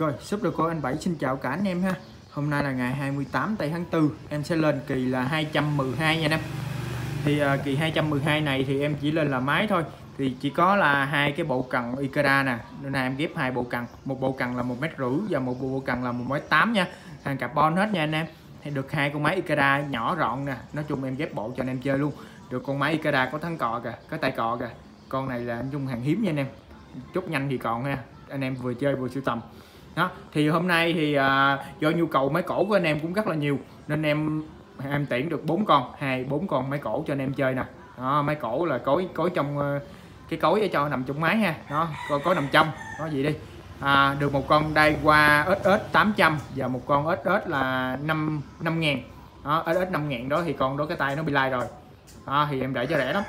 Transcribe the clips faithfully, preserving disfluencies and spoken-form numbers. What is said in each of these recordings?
Rồi, shop Deco Anh Bảy xin chào cả anh em ha. Hôm nay là ngày hai mươi tám tây tháng tư, em sẽ lên kỳ là hai trăm mười hai nha anh em. Thì uh, kỳ hai trăm mười hai này thì em chỉ lên là máy thôi. Thì chỉ có là hai cái bộ cần Ikeda nè. Nên là em ghép hai bộ cần, một bộ cần là một mét rưỡi và một bộ cần là một mét tám nha. Hàng carbon hết nha anh em. Thì được hai con máy Ikeda nhỏ gọn nè. Nói chung em ghép bộ cho anh em chơi luôn. Được con máy Ikeda có thắng cò kìa, có tay cò kìa. Con này là anh chung hàng hiếm nha anh em. Chút nhanh thì còn ha. Anh em vừa chơi vừa sưu tầm. Đó, thì hôm nay thì à, do nhu cầu máy cổ của anh em cũng rất là nhiều nên em em tuyển được bốn con, hai bốn con máy cổ cho anh em chơi nè. Đó, máy cổ là cối cối trong uh, cái cối để cho nằm trong máy ha. Đó, có, có nằm trong, có gì đi. À, được một con Daiwa ét ét tám trăm và một con ét ét là năm năm ngàn. Đó, ét ét năm ngàn đó thì con đó cái tay nó bị lai rồi. Đó, thì em để cho rẻ lắm.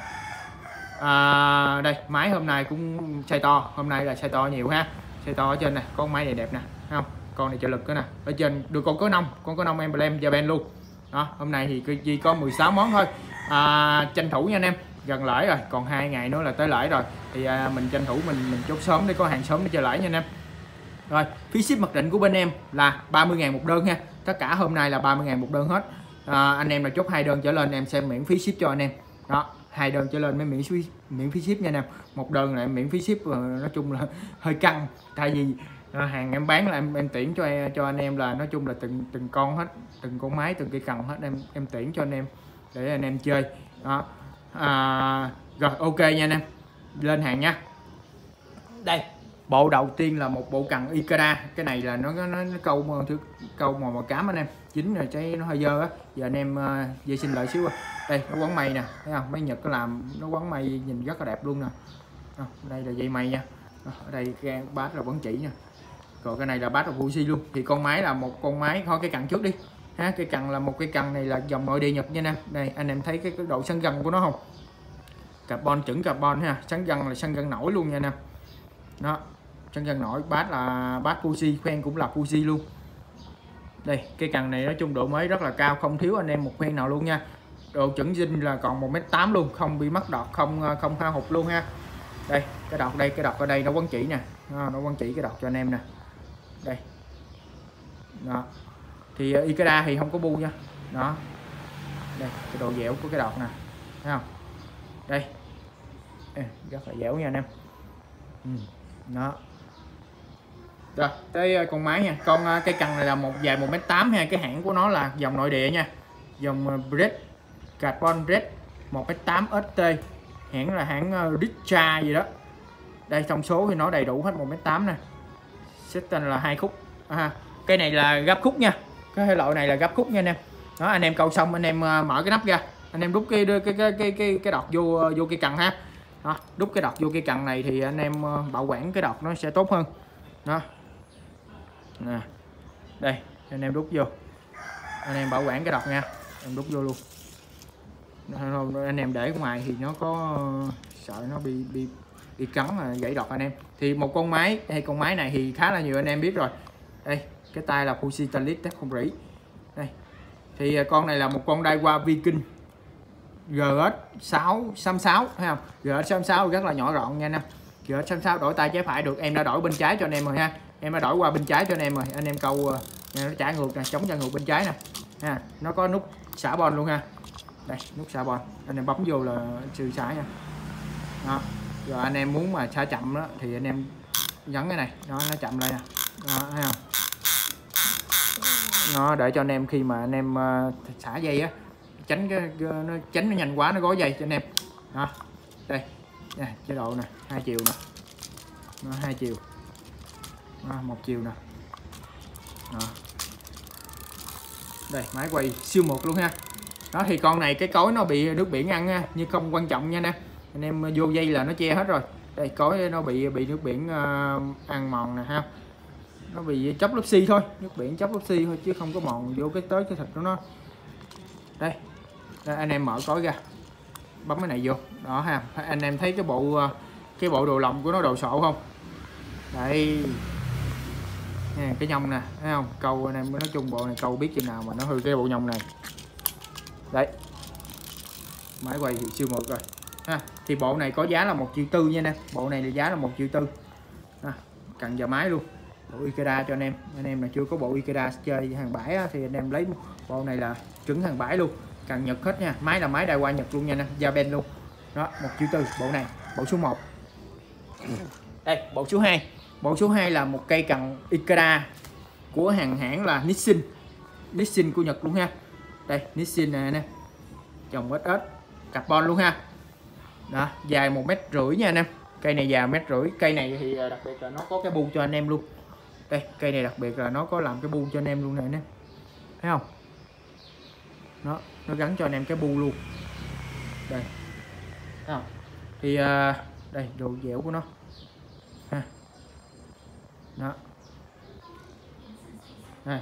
À, đây, máy hôm nay cũng size to, hôm nay là size to nhiều ha. Size to ở trên này, con máy này đẹp nè, thấy không? Con này trợ lực nữa nè. Ở trên được con có nông, con có nông emblem Japan luôn. Đó, hôm nay thì chỉ có mười sáu món thôi. À, tranh thủ nha anh em, gần lễ rồi, còn hai ngày nữa là tới lễ rồi. Thì à, mình tranh thủ mình mình chốt sớm để có hàng sớm để chơi lễ nha anh em. Rồi, phí ship mặc định của bên em là ba mươi ngàn một đơn ha. Tất cả hôm nay là ba mươi ngàn một đơn hết. À, anh em là chốt hai đơn trở lên em sẽ miễn phí ship cho anh em. Đó, hai đơn trở lên mới miễn phí miễn phí ship nha anh em. Một đơn lại miễn phí ship, nói chung là hơi căng, tại vì hàng em bán là em em tuyển cho cho anh em là nói chung là từng từng con hết, từng con máy, từng cây cần hết, em em tuyển cho anh em để anh em chơi. Đó. À, rồi ok nha anh em, lên hàng nha. Đây, bộ đầu tiên là một bộ cần Ikeda, cái này là nó nó, nó câu thứ câu màu màu cám anh em, dính rồi cháy nó hơi dơ á. Giờ anh em uh, vệ sinh lại xíu. Đây, nó quấn mây nè, thấy không? Mấy Nhật có làm nó quấn mây nhìn rất là đẹp luôn nè. À, đây là dây mây nha. À, ở đây cái bát là quấn chỉ nha. Còn cái này là bát là Fuji luôn. Thì con máy là một con máy, thôi cái cần trước đi ha. Cái cần là một cái cần này là dòng nội địa Nhật nha anh em. Đây anh em thấy cái, cái độ săn gân của nó không? Carbon chuẩn carbon ha, săn gân là săn gân nổi luôn nha anh em. Đó, săn gân nổi. Bát là bát Fuji, khoen cũng là Fuji luôn. Đây, cái cần này nói chung độ mới rất là cao, không thiếu anh em một khoen nào luôn nha. Độ chuẩn zin là còn một mét tám luôn, không bị mất đọt, không không hao hụt luôn ha. Đây, cái đọt đây, cái đọt ở đây nó quấn chỉ nè. À, nó quấn chỉ cái đọt cho anh em nè. Đây. Đó. Thì uh, Ikeda thì không có bu nha. Đó. Đây, cái độ dẻo của cái đọt nè. Thấy không? Đây. Ê, rất là dẻo nha anh em. Ừ. Đó. Rồi, tới con máy nha. Con cái cần này là một dài một mét tám ha, cái hãng của nó là dòng nội địa nha. Dòng Bread Carbon Bread một mét tám ét tê. Hãng là hãng Richa gì đó. Đây, thông số thì nó đầy đủ hết một mét tám nè. Setting là hai khúc. À, cái này là gấp khúc nha. Cái loại này là gấp khúc nha anh em. Đó, anh em câu xong anh em mở cái nắp ra. Anh em đút cái cái cái cái cái cái đọt vô vô cái cần ha. Đó, đút cái đọt vô cái cần này thì anh em bảo quản cái đọt nó sẽ tốt hơn. Đó. Nè. Đây, anh em đút vô. Anh em bảo quản cái đọt nha. Em đút vô luôn. Anh em để ở ngoài thì nó có sợ nó bị bị bị cắn là gãy đọt anh em. Thì một con máy hay con máy này thì khá là nhiều anh em biết rồi. Đây, cái tay là Fuji Stainless thép không rỉ. Đây. Thì con này là một con Daiwa Viking giê ét sáu sáu sáu, thấy không? giê ét sáu sáu rất là nhỏ gọn nha anh em. giê ét sáu sáu đổi tay trái phải được, em đã đổi bên trái cho anh em rồi ha. Em đã đổi qua bên trái cho anh em rồi. Anh em câu nó trả ngược nè, chống trả ngược bên trái nè. Ha, nó có nút xả bon luôn ha. Đây, nút xả bon, anh em bấm vô là sư xả nha. Đó. Rồi anh em muốn mà xả chậm đó thì anh em nhấn cái này, nó nó chậm lại nè. Đó, thấy không? Nó để cho anh em khi mà anh em uh, xả dây á, tránh cái nó tránh nó nhanh quá nó gói dây cho anh em. Đó. Đây. Nè, chế độ nè, hai chiều nè. Nó hai chiều. Đó, một chiều nè. Đó. Đây, máy quay siêu mượt luôn ha. Đó, thì con này cái cối nó bị nước biển ăn ha, nhưng không quan trọng nha anh em. Anh em vô dây là nó che hết rồi. Đây, cối nó bị bị nước biển uh, ăn mòn nè ha. Nó bị chóc lớp xi thôi, nước biển chóc lớp xi thôi chứ không có mòn vô cái tới cái thịt của nó. Đây. Đây, anh em mở cối ra. Bấm cái này vô. Đó ha. Anh em thấy cái bộ cái bộ đồ lồng của nó đồ sộ không? Đây. Nè, cái nhông nè, thấy không? Câu anh em nói chung bộ này câu biết chừng nào mà nó hư cái bộ nhông này. Đấy. Máy quay thì siêu mượt rồi. Ha, thì bộ này có giá là một triệu tư nha nè. Bộ này là giá là một triệu tư. Ha, cần giờ máy luôn. bộ Ikeda cho anh em. Anh em là chưa có bộ Ikeda chơi hàng bãi á, thì anh em lấy bộ này là trứng hàng bãi luôn, cần Nhật hết nha. Máy là máy Đài Hoa Nhật luôn nha, Japan luôn. Đó, một triệu tư bộ này, bộ số một. Đây, bộ số hai. Bộ số hai là một cây cần Ikeda của hàng hãng là Nissin. Nissin của Nhật luôn ha. Đây, Nissin nè nè. Trồng ít ít carbon luôn ha. Đó, dài một mét rưỡi nha anh em. Cây này dài mét rưỡi. Cây này thì đặc biệt là nó có cái bu cho anh em luôn. Đây, cây này đặc biệt là nó có làm cái bu cho anh em luôn này nè. Thấy không? Nó nó gắn cho anh em cái bu luôn. Đây. Thấy không? Thì uh, đây độ dẻo của nó. Ha. Đó. Đây.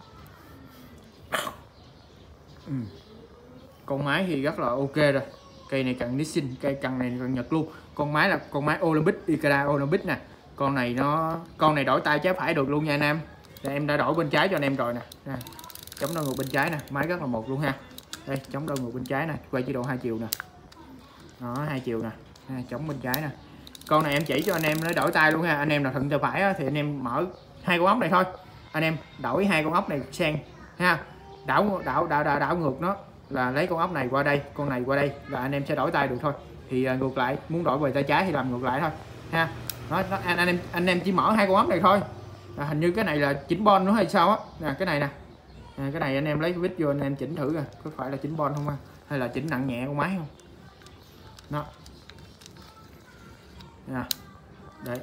Ừ. Con máy thì rất là ok rồi. Cây này cần Nissin, cây cần này cần Nhật luôn. Con máy là con máy Olympic, Ikeda Olympic nè. Con này nó con này đổi tay trái phải được luôn nha anh em. Thì em đã đổi bên trái cho anh em rồi nè. Nè. Chống đo ngược bên trái nè, máy rất là một luôn ha. Đây, chống đo ngược bên trái nè, quay chế độ hai chiều nè. Đó, hai chiều nè. Nè, chống bên trái nè. Con này em chỉ cho anh em để đổi tay luôn ha. Anh em nào thuận tay phải á, thì anh em mở hai con ốc này thôi. Anh em đổi hai con ốc này sang ha. Đảo đảo đảo đảo, đảo ngược nó là lấy con ốc này qua đây, con này qua đây là anh em sẽ đổi tay được thôi. Thì uh, ngược lại, muốn đổi về tay trái thì làm ngược lại thôi ha. Nó, nó anh, anh em anh em chỉ mở hai con ốc này thôi. À, hình như cái này là chỉnh bon nữa hay sao á. Nè cái này nè. À, cái này anh em lấy cái vít vô anh em chỉnh thử coi có phải là chỉnh bon không ha, hay là chỉnh nặng nhẹ con máy không. Đó. Nè. Đấy.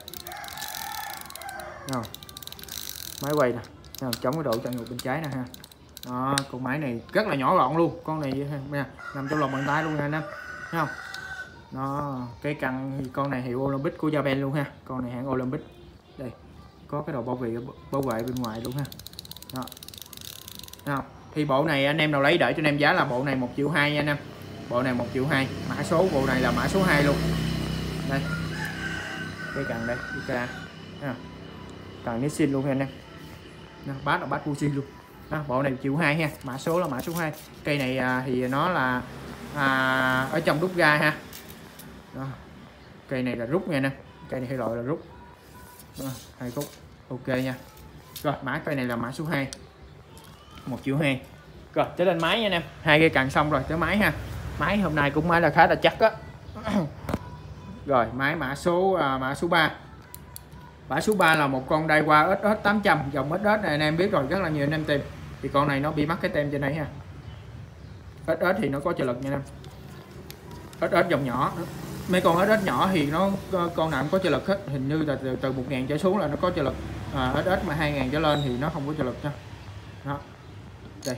Rồi. Máy quay nè. Nào, chống cái độ cho ngược bên trái nè ha. Đó, con máy này rất là nhỏ gọn luôn, con này nè, nằm trong lòng bàn tay luôn nha anh em, thấy không? Nó cái cần thì con này hiệu Olympic của Japan luôn ha, con này hãng Olympic. Đây, có cái đầu bảo vệ bảo vệ bên ngoài luôn ha. Đó. Đó. Thì bộ này anh em nào lấy để cho anh em giá là bộ này một triệu hai nha anh em. Bộ này một triệu hai, mã số bộ này là mã số hai luôn. Đây. Cái cần đây, Ikeda. Cần Nissin luôn nha anh em. Nó bát là bát Fuji luôn. Đó, bộ này triệu hai ha, mã số là mã số hai. Cây này à, thì nó là à, ở trong đúc ga ha. Đó. Cây này là rút nha nè, cây này hay loại là rút. Đó, hai khúc ok nha. Rồi mã cây này là mã số hai, một triệu hai. Rồi tới lên máy nha anh em, hai cây cần xong rồi tới máy ha. Máy hôm nay cũng máy là khá là chắc á. Rồi máy mã số à, mã số ba. Mã số ba là một con Daiwa ét ét tám trăm, dòng ét ét này anh em biết rồi, rất là nhiều anh em tìm. Thì con này nó bị mắc cái tem trên đây ha. ét ét thì nó có trợ lực nha anh em. ét ét dòng nhỏ. Mấy con ét ét nhỏ thì nó con nào cũng có trợ lực hết, hình như là từ, từ một ngàn trở xuống là nó có trợ lực. À, ét ét mà hai ngàn trở lên thì nó không có trợ lực nha. Đó. Đây.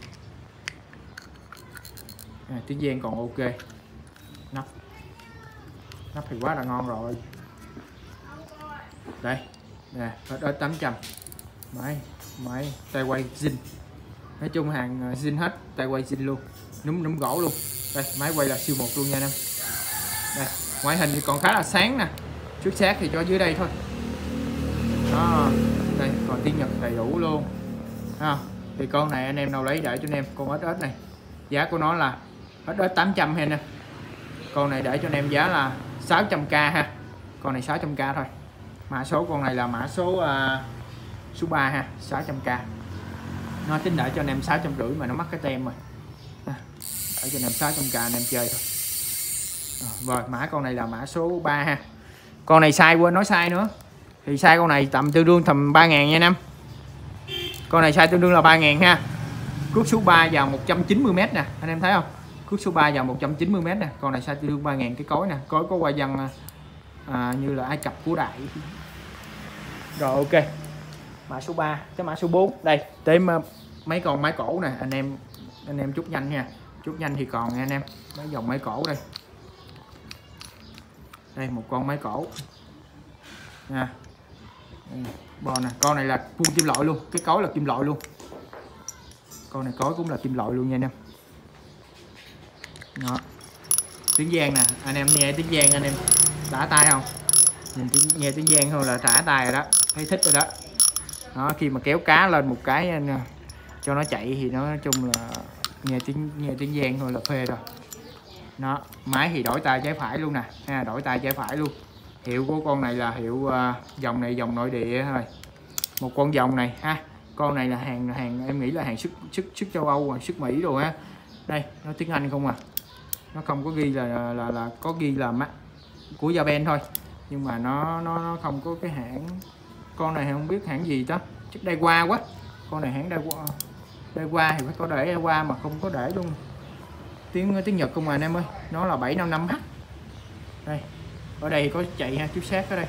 À, tiếng gen còn ok. Nắp. Nắp thì quá là ngon rồi. Đây nè, ét ét tám trăm, máy máy tay quay zin, nói chung hàng zin hết, tay quay zin luôn, núm núm gỗ luôn. Đây máy quay là siêu một luôn nha anh em. Đây ngoại hình thì còn khá là sáng nè, xuất sắc thì cho dưới đây thôi. Đó, đây còn tiếng Nhật đầy đủ luôn. À, thì con này anh em nào lấy để cho anh em con ét ét này, giá của nó là ét ét tám trăm ha nè. Con này để cho anh em giá là sáu trăm k ha, con này sáu trăm k thôi. Mã số con này là mã số uh, số ba ha, sáu trăm k. Nó tính đợi cho anh em sáu trăm rưỡi mà nó mắc cái tem rồi. À, để cho anh em sáu trăm k anh em chơi thôi. À, rồi mã con này là mã số ba ha. Con này sai quên nói sai nữa. Thì sai con này tầm tương đương tầm ba ngàn nha anh em. Con này sai tương đương là ba ngàn ha. Cước số ba vào một trăm chín mươi mét nè, anh em thấy không? Cước số ba vào một trăm chín mươi mét nè, con này sai tương đương ba ngàn. Cái cối nè, cối có qua dân à, như là Ai Cập của Đại. Rồi ok. Mã số ba, cái mã số bốn. Đây, tới mấy con máy cổ nè, anh em anh em chút nhanh nha. Chút nhanh thì còn nha anh em. Mấy dòng máy cổ đây. Đây một con máy cổ. Nha. Bò nè, con này là full kim loại luôn, cái cối là kim loại luôn. Con này cối cũng là kim loại luôn nha anh em. Đó. Tiếng giang nè, anh em nghe tiếng giang anh em đã tay không? Nhìn tiếng, nghe tiếng giang thôi là thả tay rồi đó, thấy thích rồi đó. Đó, khi mà kéo cá lên một cái anh, cho nó chạy thì nó nói chung là nghe tiếng nghe tiếng giang thôi là phê rồi. Nó máy thì đổi tay trái phải luôn nè, ha, đổi tay trái phải luôn. Hiệu của con này là hiệu uh, dòng này dòng nội địa thôi. một con dòng này ha. Con này là hàng hàng em nghĩ là hàng xuất xuất xuất châu Âu, xuất Mỹ rồi ha. Đây nó tiếng Anh không à, nó không có ghi là là là, là có ghi là mắt của Japan thôi, nhưng mà nó nó nó không có cái hãng. Con này không biết hãng gì đó, chắc Daiwa quá. Con này hãng Daiwa, Daiwa thì phải có để Daiwa mà không có để luôn tiếng tiếng Nhật không à anh em ơi. Nó là bảy năm năm H. Đây ở đây có chạy ha, tiếp sát ở đây.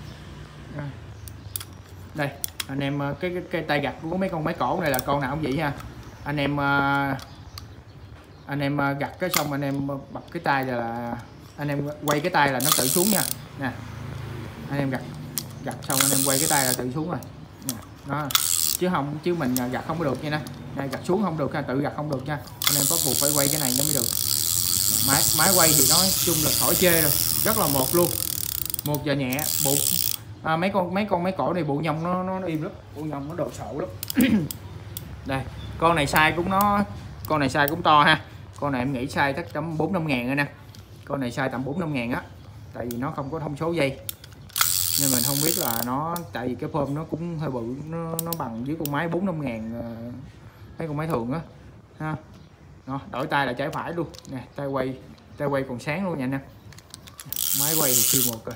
Đây anh em, cái cái, cái tay gặt của mấy con máy cổ này là con nào cũng vậy ha anh em. Anh em gặt cái xong anh em bật cái tay là anh em quay cái tay là nó tự xuống nha nè. Anh em gặt gặt xong anh em quay cái tay là tự xuống rồi nè. Đó, chứ không chứ mình gặt không có được nha nè. Đây gặt xuống không được ha, tự gặt không được nha anh em, bắt buộc phải quay cái này nó mới được. Máy máy quay thì nói chung là khỏi chê rồi, rất là một luôn, một và nhẹ. Bộ à, mấy con mấy con máy cổ này bộ nhông nó nó im lắm, bộ nhông nó đồ sộ lắm. Đây con này size cũng nó con này size cũng to ha. Con này em nghĩ size chắc tầm bốn năm ngàn rồi nè. Con này size tầm bốn năm ngàn á, tại vì nó không có thông số dây nên mình không biết là nó, tại vì cái phơm nó cũng hơi bự, nó, nó bằng với con máy bốn năm ngàn mấy con máy thường á ha. Đó, đổi tay là trái phải luôn nè, tay quay tay quay còn sáng luôn nha anh em. Máy quay thì siêu một rồi.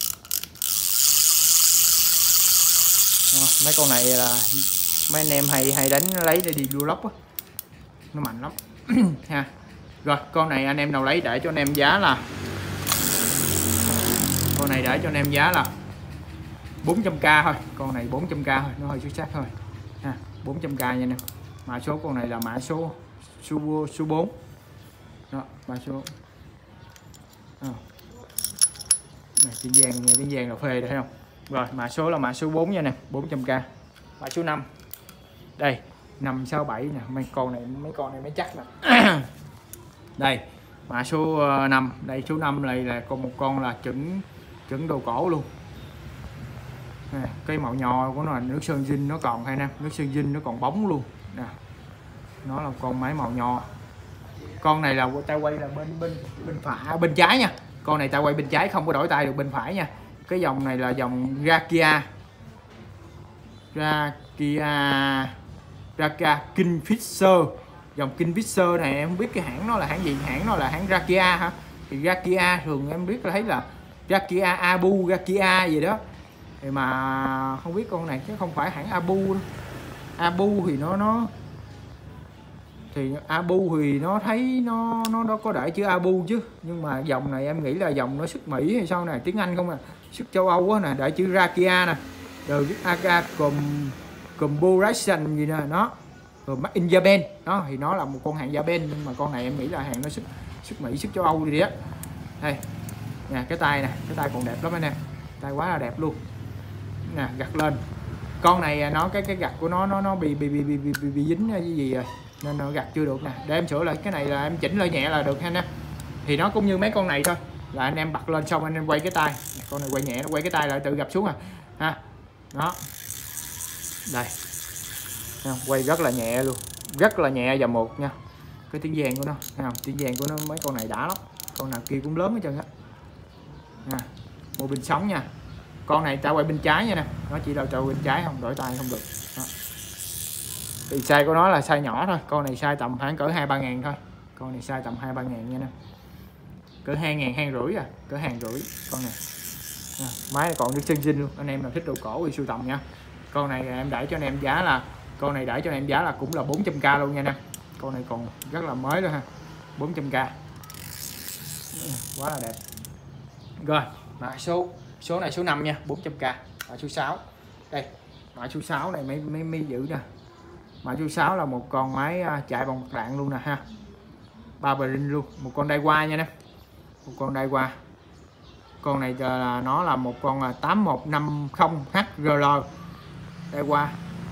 Đó, mấy con này là mấy anh em hay hay đánh lấy để đi đua lốc á, nó mạnh lắm ha. Rồi con này anh em nào lấy để cho anh em giá là con này để cho anh em giá là bốn trăm k thôi. Con này bốn trăm k thôi, nó hơi xuất sắc thôi ha, bốn trăm k nha anh em. Mã số con này là mã số số số bốn đó, mã số à. Này, tiếng vàng, nghe tiếng vàng là phê đấy, thấy không? Rồi mã số là mã số bốn nha nè, bốn trăm k. Mã số năm đây năm sáu bảy nè, mấy con này mấy con này mới chắc nè. Đây mã số năm, đây số năm này là còn một con là chuẩn chuẩn đồ cổ luôn. À, cái màu nhò của nó là nước sơn zin nó còn hay nè, nước sơn zin nó còn bóng luôn nè. Nó là con máy màu nhò. Con này là tay quay là bên bên bên phải bên trái nha. Con này tay quay bên trái, không có đổi tay được bên phải nha. Cái dòng này là dòng Rakia Rakia Rakia Kingfisher. Dòng Kingfisher này em không biết cái hãng nó là hãng gì, hãng nó là hãng Rakia hả? Thì Rakia thường em biết là thấy là Rakia Abu, Rakia gì đó. Thì mà không biết con này chứ không phải hãng Abu đâu. Abu thì nó nó thì Abu thì nó thấy nó nó nó có để chữ Abu chứ, nhưng mà dòng này em nghĩ là dòng nó xuất Mỹ hay sao này, tiếng Anh không à, xuất châu Âu á nè, để chữ Rakia nè, rồi viết Aka com Corporation gì nè, nó rồi Made in Japan đó, thì nó là một con hàng Japan, nhưng mà con này em nghĩ là hàng nó xuất xuất Mỹ, xuất châu Âu gì đó. Đây nè, cái tay nè, cái tay còn đẹp lắm anh em, tay quá là đẹp luôn nè. Gặt lên con này nó cái cái gặt của nó nó nó bị bị bị bị, bị, bị, bị dính cái gì rồi nên nó gặt chưa được nè, để em sửa lại. Cái này là em chỉnh lại nhẹ là được ha anh em. Thì nó cũng như mấy con này thôi, là anh em bật lên xong anh em quay cái tay, con này quay nhẹ, nó quay cái tay lại tự gập xuống à ha. Đó đây, quay rất là nhẹ luôn, rất là nhẹ và một nha. Cái tiếng vàng của nó, thấy không? Tiếng vàng của nó mấy con này đã lắm, con nào kia cũng lớn hết trơn á. À, một bình sống nha. Con này ta quay bên trái nha nè, nó chỉ đâu trâu bên trái không, đổi tay không được. Đó. Thì size của nó là size nhỏ thôi, con này size tầm khoảng cỡ hai ba ngàn thôi, con này size tầm hai ba ngàn nha nè, cỡ hai ngàn hai rưỡi à, cỡ hàng rưỡi con này. À, máy còn được chân zin luôn, anh em nào thích đồ cổ thì sưu tầm nha. Con này em để cho anh em giá là con này để cho anh em giá là cũng là bốn trăm k luôn nha nè. Con này còn rất là mới luôn ha, bốn trăm k, quá là đẹp. Rồi mã số số này số năm nha, bốn trăm k. Mã số sáu đây, mã số sáu này mấy mấy mấy giữ nè. Mã số sáu là một con máy chạy bằng bạc đạn luôn nè ha, ba bờ rin luôn, một con Daiwa nha nè, một con Daiwa. Con này là nó là một con tám một năm không H R L Daiwa.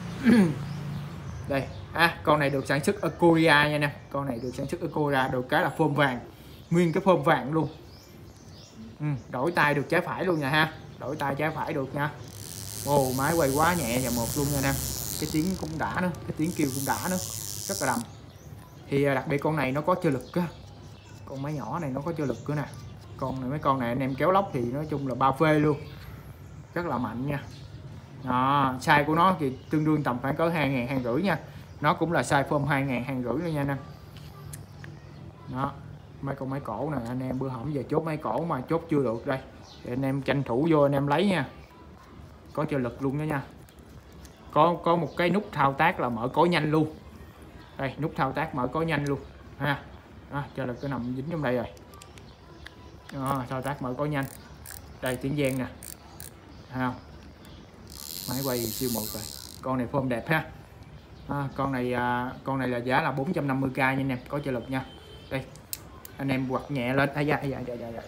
Đây à, con này được sản xuất ở Korea nha nè, con này được sản xuất ở Korea, được cái là phơm vàng, nguyên cái phơm vàng luôn. Ừ, đổi tay được trái phải luôn nha ha, đổi tay trái phải được nha. Ồ, máy quay quá nhẹ và một luôn nha anh em. Cái tiếng cũng đã nữa, cái tiếng kêu cũng đã nữa, rất là đầm. Thì đặc biệt con này nó có chơi lực á, con máy nhỏ này nó có chơi lực nữa nè. Con này mấy con này anh em kéo lóc thì nói chung là ba phê luôn, rất là mạnh nha. Đó, size của nó thì tương đương tầm khoảng cỡ hai ngàn, hai rưỡi nha. Nó cũng là size form hai ngàn, hai rưỡi luôn nha anh em. Đó, mấy con máy cổ nè anh em, bữa hổm giờ chốt máy cổ mà chốt chưa được đây. Thì anh em tranh thủ vô anh em lấy nha. Có trợ lực luôn đó nha. Có có một cái nút thao tác là mở cổ nhanh luôn. Đây, nút thao tác mở cổ nhanh luôn ha. Đó, trợ lực nó nằm dính trong đây rồi. Đó, thao tác mở cổ nhanh. Đây tiếng vang nè. Thấy không? Máy quay siêu một rồi. Con này form đẹp ha. À, con này à, con này là giá là bốn trăm năm mươi k nha anh em, có trợ lực nha. Đây. Anh em quặt nhẹ lên. À, dạ, dạ, dạ, dạ, dạ.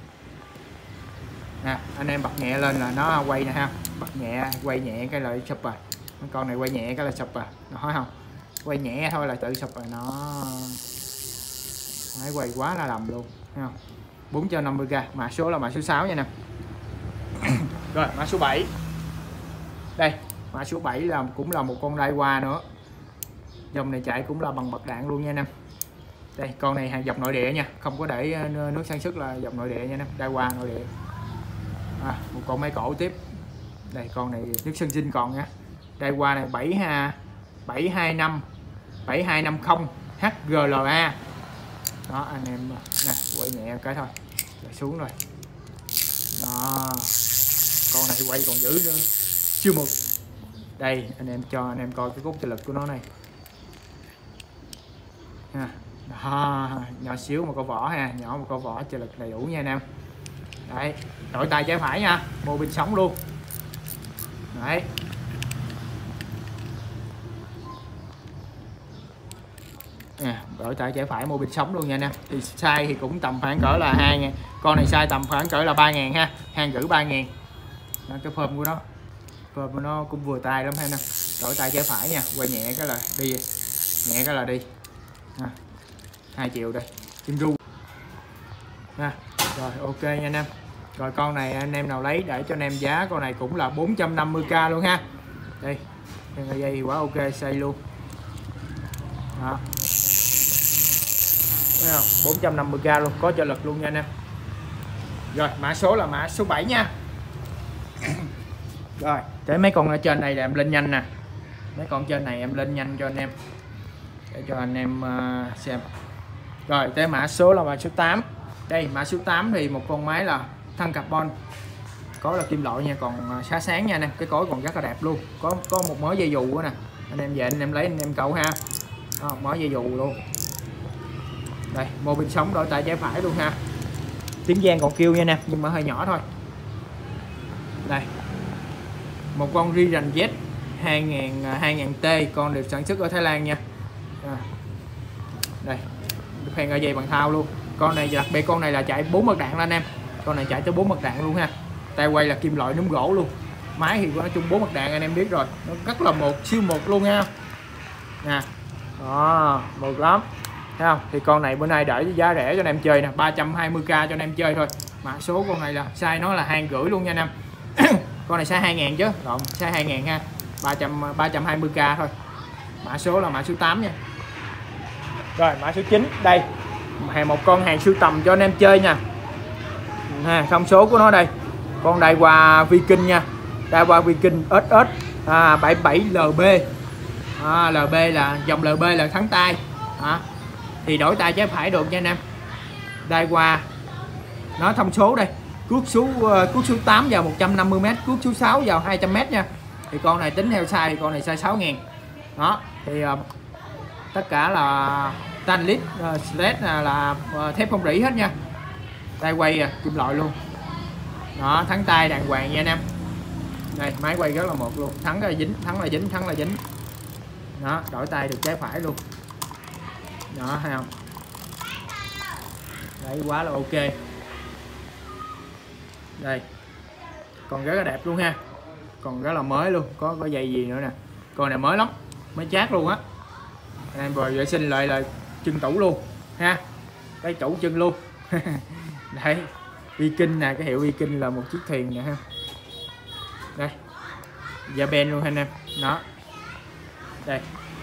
Nè, anh em bật nhẹ lên là nó quay nè ha. Bật nhẹ, quay nhẹ cái là sụp rồi. Con này quay nhẹ cái là sụp rồi. Nó thấy không? Quay nhẹ thôi là tự sụp rồi. Nó máy quay quá là lầm luôn, thấy không? bốn trăm năm mươi k, mã số là mã số sáu nha nè. Rồi, mã số bảy. Đây, mã số bảy là cũng là một con Daiwa nữa. Dòng này chạy cũng là bằng bật đạn luôn nha anh em. Đây, con này hàng dòng nội địa nha, không có để nước sản xuất, là dòng nội địa nha anh em, Daiwa nội địa. À, một con máy cổ tiếp. Đây, con này nước sơn zin còn nha. Daiwa này bảy hai năm bảy hai năm không H G L A. Đó anh em nè, quay nhẹ cái thôi là xuống rồi. Đó, con này quay còn dữ nữa, chưa mực. Đây anh em cho anh em coi cái cốt trợ lực của nó này ha. Đó, nhỏ xíu một con vỏ ha, nhỏ một con vỏ, trợ lực đầy đủ nha anh em. Đấy, đổi tay trái phải nha, mô pin sống luôn. Đấy, à, đổi tay trái phải mô pin sống luôn nha anh em. Thì size thì cũng tầm khoảng cỡ là hai ngàn, con này size tầm khoảng cỡ là ba ngàn ha, hàng rưỡi ba ngàn. Đó, cái form của nó form của nó cũng vừa tay lắm ha anh em. Đổi tay trái phải nha, quay nhẹ cái là đi, nhẹ cái là đi ha. Hai triệu đây, kim ru ha. Rồi ok nha anh em. Rồi con này anh em nào lấy để cho anh em giá con này cũng là bốn trăm năm mươi k luôn ha. Đây, dây thì quá ok, xây luôn. Đó, thấy không? bốn trăm năm mươi k luôn, có trợ lực luôn nha anh em. Rồi mã số là mã số bảy nha. Rồi tới mấy con ở trên này là em lên nhanh nè, mấy con trên này em lên nhanh cho anh em để cho anh em uh, xem. Rồi tới mã số là mã số tám. Đây mã số tám thì một con máy là thân carbon, có là kim loại nha, còn khá sáng nha anh em, cái cối còn rất là đẹp luôn. Có có một mớ dây dù nữa nè, anh em về anh em lấy anh em cậu ha. Đó, một mớ dây dù luôn. Đây, mô pin sống, đổi tay trái phải luôn ha. Tiếng vang còn kêu nha anh em, nhưng mà hơi nhỏ thôi. Đây, một con Riran Z hai nghìn T, con được sản xuất ở Thái Lan nha. À, đây, khoen ở dây bằng thau luôn. Con này đặc biệt, con này là chạy bốn bật đạn lên anh em, con này chạy tới bốn bật đạn luôn ha. Tay quay là kim loại núm gỗ luôn. Máy thì nói chung bốn bật đạn anh em biết rồi, nó rất là một siêu một luôn nha. Nè, đó, một lắm. Thấy không? Thì con này bữa nay để giá rẻ cho anh em chơi nè, ba trăm hai mươi k cho anh em chơi thôi. Mã số con này là size nó là hai rưỡi luôn nha anh em. Con này size hai ngàn chứ, lộn, size hai ngàn ha. ba trăm hai mươi k thôi. Mã số là mã số tám nha. Rồi mã số chín, đây. Hàng một con hàng sưu tầm cho anh em chơi nha. Ha, thông số của nó đây. Con Daiwa Viking nha. Daiwa Viking ét ét à, bảy mươi bảy L B. À, L B là dòng L B là thắng tay. À, thì đổi tay trái phải được nha anh em. Daiwa nó thông số đây, cuốc số uh, cuốc số tám vào một trăm năm mươi mét, cuốc số sáu vào hai trăm mét nha. Thì con này tính theo size thì con này size sáu ngàn. Đó, thì uh, tất cả là stainless uh, sled là, là uh, thép không rỉ hết nha. Tay quay uh, kim loại luôn. Đó, thắng tay đàng hoàng nha anh em. Đây, máy quay rất là một luôn, thắng là dính, thắng là dính, thắng là dính. Đó, đổi tay được trái phải luôn. Đó, thấy không? Đấy, quá là ok. Đây, còn rất là đẹp luôn ha, còn rất là mới luôn, có có dây gì nữa nè, con này mới lắm, mới chát luôn á. Anh em vừa vệ sinh lại là chân tủ luôn ha, cái tủ chân luôn. Đấy, Viking nè, cái hiệu Viking là một chiếc thuyền nè ha. Đây, Japan luôn anh em. Đó, đây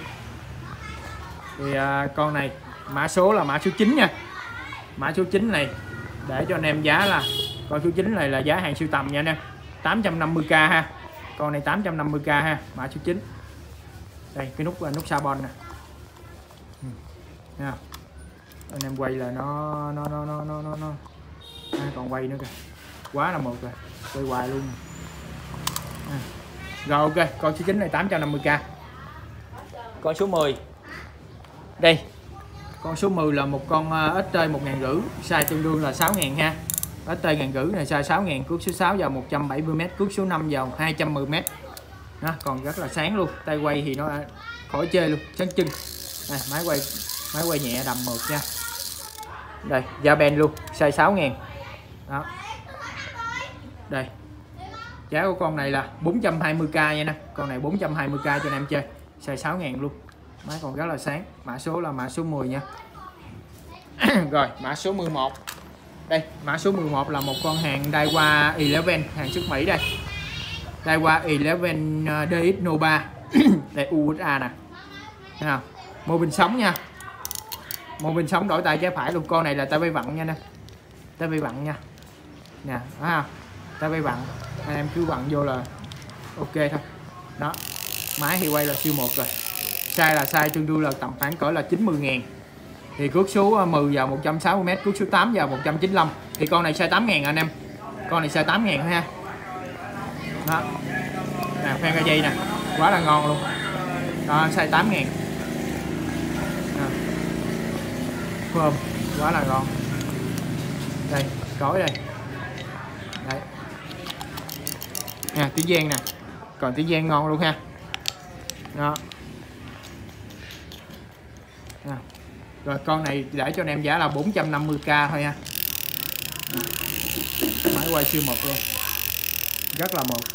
thì à, con này mã số là mã số chín nha. Mã số chín này để cho anh em giá là con số chín này là giá hàng sưu tầm nha anh em, tám trăm năm mươi k ha. Con này tám trăm năm mươi k ha, mã số chín. Đây cái nút nút Sabon nè. Ừ. Nha. Anh em quay là nó nó nó nó nó nó, nó. À, còn quay nữa kìa. Quá là một rồi. Quay hoài luôn. À. Rồi ok, con số chín này tám trăm năm mươi k. Con số mười. Đây. Con số mười là một con ét tê một nghìn rưỡi, size tương đương là sáu nghìn ha. ét tê ngàn rưỡi này size sáu nghìn, cước số sáu vào một trăm bảy mươi mét, cước số năm vào hai trăm mười mét. Đó, còn rất là sáng luôn. Tay quay thì nó khỏi chê luôn, trắng trưng. À, máy quay máy quay nhẹ đầm mượt nha. Đây, da ben luôn, size sáu nghìn. Đó. Đây. Giá của con này là bốn trăm hai mươi k nha nè. Con này bốn trăm hai mươi k cho anh em chơi, size sáu nghìn luôn. Máy còn rất là sáng. Mã số là mã số mười nha. Rồi, mã số mười một. Đây, mã số mười một là một con hàng Daiwa Eleven, hàng xuất Mỹ đây. Daiwa Eleven đê ích Nova. Đây u ét a nè. Thấy không? Mô bin sống nha. Mô bin sống đổi tay trái phải luôn. Con này là tay bay vặn nha nè. Tay bay vặn nha. Nè, thấy không? Tay bay vặn. Anh em cứ vặn vô là ok thôi. Đó. Máy thì quay là siêu một rồi. Size là size tương đương là tầm khoảng cỡ là chín mươi ngàn. Thì cước số mười vào một trăm sáu mươi mét, cước số tám vào một trăm chín mươi lăm. Thì con này size tám ngàn anh em. Con này size tám ngàn thôi ha. Đó. Nè, phen ga dây nè. Quá là ngon luôn. Đó, size tám ngàn. Phơm, quá là ngon. Đây, cối đây. Đấy. Nè, tiếng Giang nè. Còn tiếng Giang ngon luôn ha. Đó. À. Rồi con này để cho anh em giá là bốn trăm năm mươi k thôi nha. À. Máy quay siêu một luôn. Rất là một.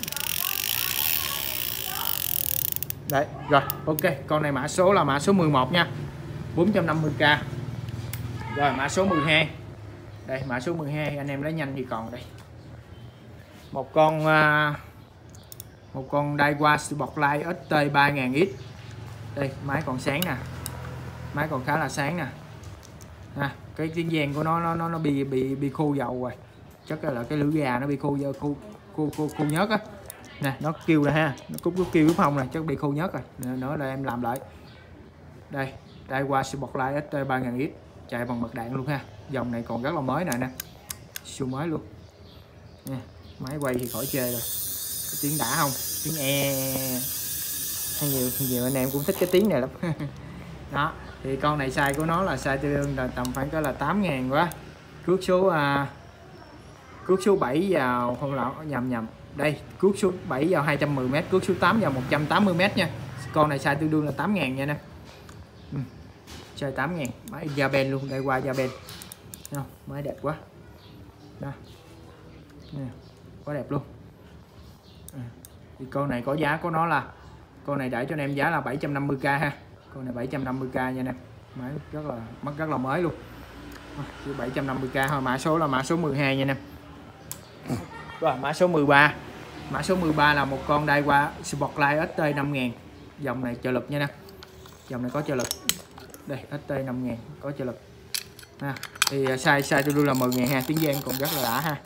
Đấy, rồi, ok, con này mã số là mã số mười một nha. bốn trăm năm mươi k. Rồi mã số mười hai. Đây, mã số mười hai anh em lấy nhanh thì còn đây. Một con uh, một con Daiwa Spotlight ét tê ba nghìn x. Đây, máy còn sáng nè. Máy còn khá là sáng nè. À, cái tiếng Giang của nó nó nó nó bị bị bị khô dầu rồi. Chắc là cái lưỡi gà nó bị khô khô khô khô, khô nhớt á. Nè, nó kêu rồi ha. Nó cúc kêu đúng không nè, chắc bị khô nhớt rồi. Nữa là em làm lại. Đây, Daiwa Spotlight ét tê ba nghìn x, chạy bằng bật đạn luôn ha. Dòng này còn rất là mới nè nè. Siêu mới luôn. Nha, máy quay thì khỏi chê rồi. Cái tiếng đã không? Tiếng e. Hay nhiều nhiều anh em cũng thích cái tiếng này lắm. Đó, thì con này size của nó là size tương đương là tầm khoảng có là tám ngàn quá. Cước số à, cước số bảy vào không lộn nhầm nhầm. Đây, cước số bảy vào hai trăm mười mét, cước số tám vào một trăm tám mươi mét nha. Con này size tương đương là tám ngàn nha nè. Ừ. Size tám ngàn, máy da ben luôn, đây qua da ben. Không, máy đẹp quá. Đó. Nè, quá đẹp luôn. À, thì con này có giá của nó là con này để cho anh em giá là bảy trăm năm mươi k ha. Con này bảy trăm năm mươi k nha nè. Máy rất là mắt rất là mới luôn. Chỉ bảy trăm năm mươi k thôi, mã số là mã số mười hai nha nè. Rồi, mã số mười ba. Mã số mười ba là một con Daiwa Spotlight ét tê năm nghìn. Dòng này trợ lực nha nè. Dòng này có trợ lực. Đây, ét tê năm nghìn có trợ lực. Ha, thì size size tương đương là mười nghìn ha, tiếng Giang còn rất là đã ha.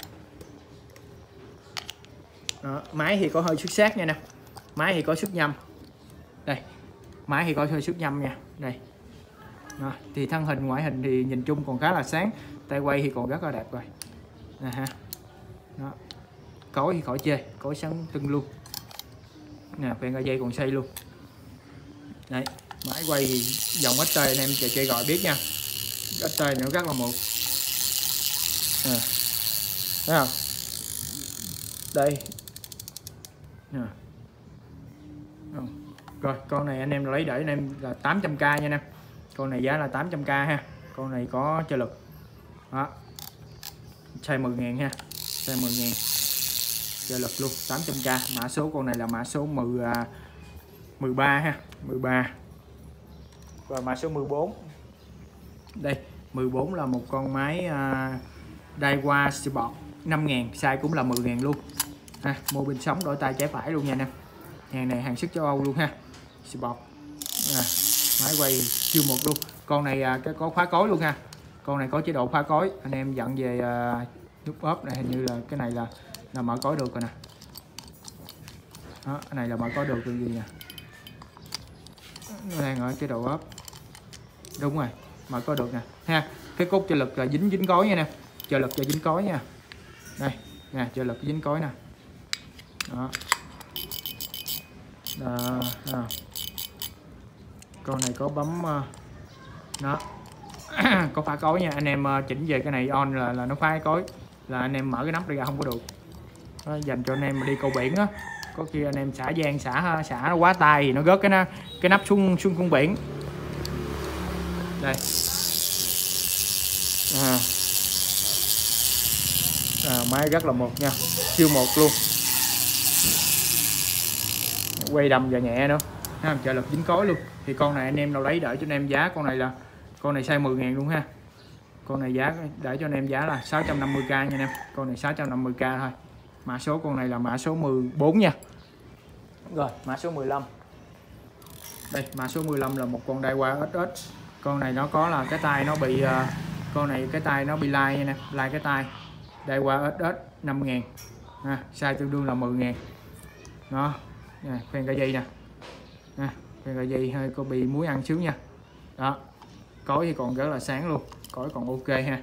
Đó, máy thì có hơi xuất sắc nha nè. Máy thì có xuất nhâm. Đây. Máy thì có hơi xuất nhâm nha. Đây. Đó, thì thân hình ngoại hình thì nhìn chung còn khá là sáng, tay quay thì còn rất là đẹp rồi. Nè ha. Đó. Cối thì khỏi chê, cối sáng tưng luôn. Nè, phen ga dây còn xây luôn. Đấy, máy quay thì dòng ét tê anh em chơi chơi gọi biết nha. ét tê nữa rất là một. À. Thấy không? Đây. À. Rồi, con này anh em lấy để anh em là tám trăm k nha anh em. Con này giá là tám trăm k ha. Con này có trợ lực. Đó. Size mười nghìn ha. Size mười nghìn. Trợ lực luôn, tám trăm k. Mã số con này là mã số mười, mười ba ha, mười ba. Rồi mã số mười bốn. Đây, mười bốn là một con máy uh, Daiwa Sport năm nghìn, size cũng là mười nghìn luôn. Ha, mô bin sống đổi tay trái phải luôn nha anh em. Hàng này hàng xuất châu Âu luôn ha. Sport. À, máy quay siêu một luôn. Con này uh, cái có khóa cối luôn ha. Con này có chế độ khóa cối. Anh em dặn về uh, nút ốp này, hình như là cái này là là mở cối được rồi nè. Đó, cái này là mới có được cái gì nè, nó đang ở chế độ ốp. Đúng rồi, mới có được nè ha. Cái cốt trợ lực là dính dính cối nha nè, trợ lực cho dính cối nha. Đây nè, trợ lực dính cối nè. Đó. Đó, đó. Con này có bấm đó có phá cối nha anh em, chỉnh về cái này on là là nó phá cối, là anh em mở cái nắp ra không có được. Đó, dành cho anh em mà đi câu biển á, có khi anh em xả giang xả xả nó quá tay thì nó rớt cái nó, cái nắp xuống xuống con biển. Đây à. À, máy rất là một nha, siêu một luôn, quay đầm và nhẹ nữa ha, trợ lực dính cối luôn. Thì con này anh em nào lấy đợi cho anh em giá, con này là con này size mười ngàn luôn ha. Con này giá để cho anh em giá là sáu trăm năm mươi k nha anh em, con này sáu trăm năm mươi k thôi. Mã số con này là mã số mười bốn nha. Rồi mã số mười lăm, đây mã số mười lăm là một con Daiwa ét ét. Con này nó có là cái tay nó bị uh, con này cái tay nó bị lai nha nè, lai cái tay. Daiwa ét ét năm ngàn à, size tương đương là mười ngàn. Đó nè, khoen cái dây nè, nè khoen cái dây hơi có bị muối ăn xíu nha. Đó, cối thì còn rất là sáng luôn, cối còn ok ha.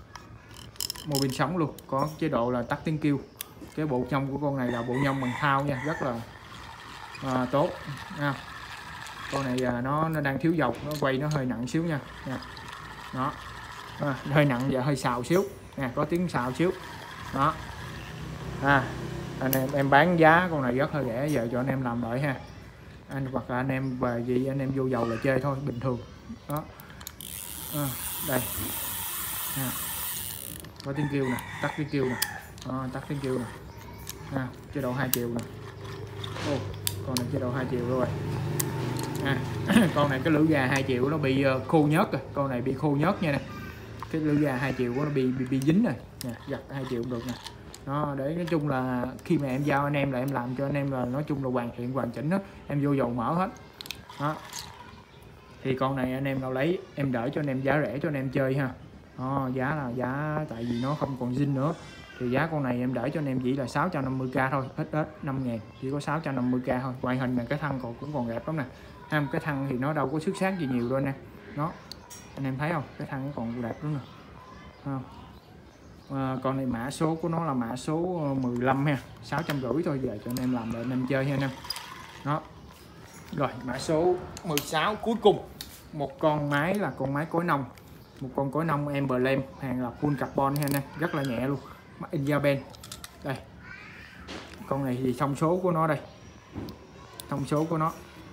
Mô pin sống luôn, có chế độ là tắt tiếng kêu. Cái bộ nhông của con này là bộ nhông bằng thau nha, rất là à, tốt nha. Con này à, nó nó đang thiếu dầu, nó quay nó hơi nặng xíu nha, nha. Đó à, hơi nặng và hơi xào xíu nè, có tiếng xào xíu. Đó à, anh em em bán giá con này rất là rẻ, giờ cho anh em làm đợi ha anh, hoặc là anh em về gì anh em vô dầu là chơi thôi, bình thường. Đó à, đây à, có tiếng kêu nè, tắt tiếng kêu nè. Đó, tắt tiếng kêu nè à, chế độ hai chiều nè. Ô, con này chế độ hai chiều rồi à. Con này cái lưỡi gà hai chiều nó bị uh, khô nhớt rồi, con này bị khô nhớt nha nè, cái lưỡi gà hai chiều của nó bị, bị bị dính rồi nè, giặt hai chiều cũng được nè. Đó, để nói chung là khi mà em giao anh em là em làm cho anh em là nói chung là hoàn thiện hoàn chỉnh đó, em vô dầu mở hết. Đó thì con này anh em nào lấy em đỡ cho anh em giá rẻ cho anh em chơi ha. Đó, giá là giá tại vì nó không còn zin nữa thì giá con này em đỡ cho anh em chỉ là sáu trăm năm mươi k thôi, hết hết năm ngàn, chỉ có sáu trăm năm mươi k thôi. Ngoại hình là cái thân còn cũng còn đẹp lắm nè, ham cái thân thì nó đâu có xuất sắc gì nhiều đâu nè. Đó anh em thấy không, cái thân nó còn đẹp lắm nè. Không? À, con này mã số của nó là mã số mười lăm ha, sáu trăm rưỡi thôi, về cho anh em làm để anh em chơi ha anh em. Đó rồi mã số mười sáu cuối cùng, một con máy là con máy cối nông, một con cối nông Emblem, hàng là full carbon ha anh em, rất là nhẹ luôn, in Japan. Đây con này thì thông số của nó đây, thông số của nó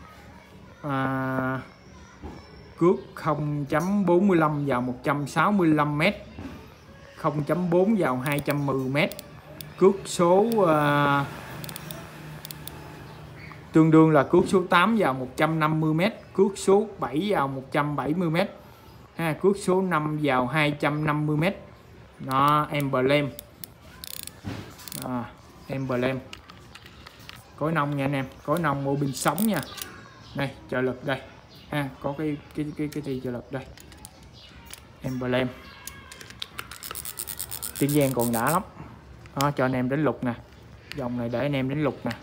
à, cước không chấm bốn mươi lăm vào một trăm sáu mươi lăm mét, không chấm bốn vào hai trăm mười mét, cước số uh, tương đương là cước số tám vào một trăm năm mươi mét, cước số bảy vào một trăm bảy mươi mét ha, cước số năm vào hai trăm năm mươi mét. Đó Emblem à, Emblem cối nông nha anh em, cối nông mô pin sống nha. Đây trợ lực đây ha, có cái cái cái cái gì trợ lực đây, Emblem tiếng Giang còn đã lắm. Đó, cho anh em đến lục nè, dòng này để anh em đến lục nè.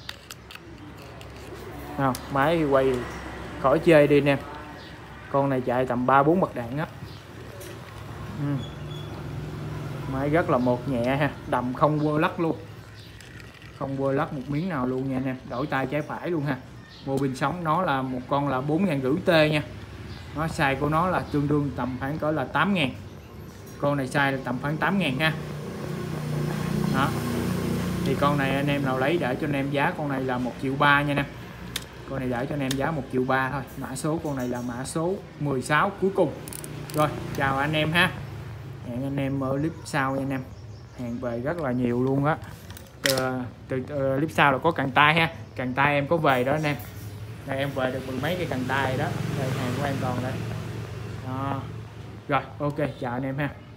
Nào, máy quay khỏi chơi đi anh em, con này chạy tầm ba bốn bật đạn á. Ừ. Máy rất là một nhẹ ha, đầm không quơ lắc luôn, không quơ lắc một miếng nào luôn nha anh em, đổi tay trái phải luôn ha. Mô pin sống nó là một con là bốn ngàn rưỡi T nha, nó size của nó là tương đương tầm khoảng cỡ là tám ngàn, con này size là tầm khoảng tám ngàn ha. Đó thì con này anh em nào lấy để cho anh em giá con này là một triệu ba nha nè, con này để cho anh em giá một triệu ba thôi. Mã số con này là mã số mười sáu cuối cùng. Rồi chào anh em ha, hẹn anh em ở clip sau nha anh em, hàng về rất là nhiều luôn á. Từ, từ, từ clip sau là có cần tay ha, cần tay em có về đó anh em, đây em về được mười mấy cái cần tay đó, đây hàng của em còn đây. Đó. Rồi ok chào anh em ha.